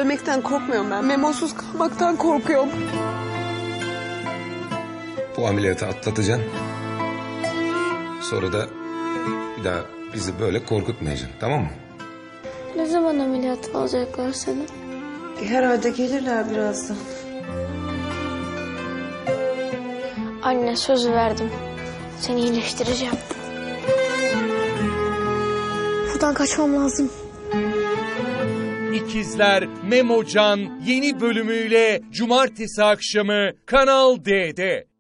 ölmekten korkmuyorum ben. Memosuz kalmaktan korkuyorum. Bu ameliyatı atlatacaksın. Sonra da bir daha bizi böyle korkutmayacaksın, tamam mı? Ne zaman ameliyat alacaklar seni? Herhalde gelirler birazdan. Anne, söz verdim. Seni iyileştireceğim. Buradan kaçmam lazım. İkizler Memocan yeni bölümüyle cumartesi akşamı Kanal D'de.